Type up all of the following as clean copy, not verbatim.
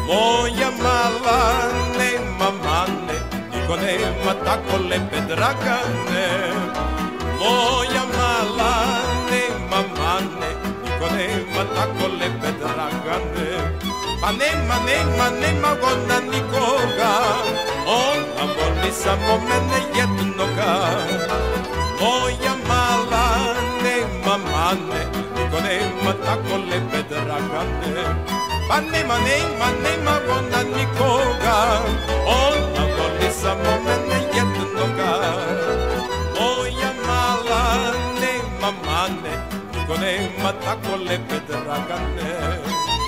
Moja mala nema mane, niko nema tako lepe Dragane. Moja mala nema mane, niko nema tako lepe Dragane. Pa nema ona nikoga, ona voli samo mene jednoga. Moja mala nema mane, niko nema tako lepe Dragane. Pa nema ona nikoga, ona voli samo mene jednoga. Moja mala nema mane, niko nema tako lepe Dragane.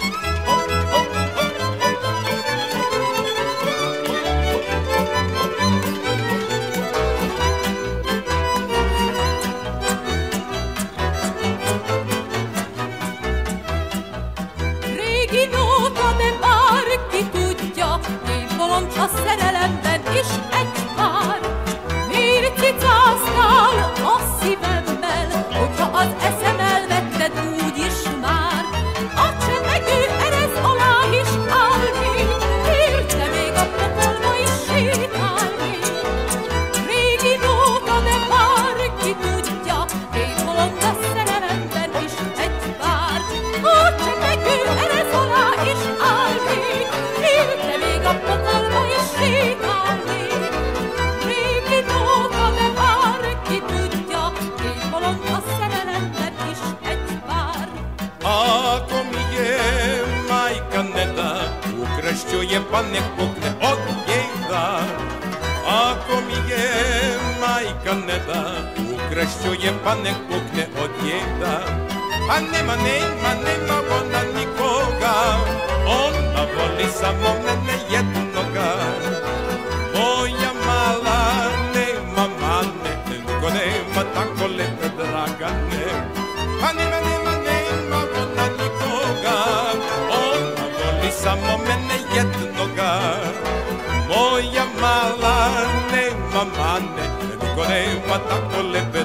A szerelemben is egy pár. Miért cicáztál a szívemmel, hogyha az eszem elvetted úgyis már? A csemegő erez alá is állni, érte még a pokolba is sétálni. Régi nóta, de bárki tudja, én bolond a szerelemben is egy pár. A csemegő erez alá is állni, érte még a pokolba is sétálni. Régi nóta, de bárki tudja, én bolond a szerelemben is egy pár. Ako mi je majka ne da, ukrešćuje pa ne pukne od njega. Ako mi je majka ne da, ukrešćuje pa ne pukne od njega. Pa nema ona nikoga, ona voli samo mene jednoga. Moja mala nema mane, niko nema tako lepe Dragane. Pa nema ona nikoga, ona voli samo mene jednoga. Moja mala nema mane, niko nema tako lepe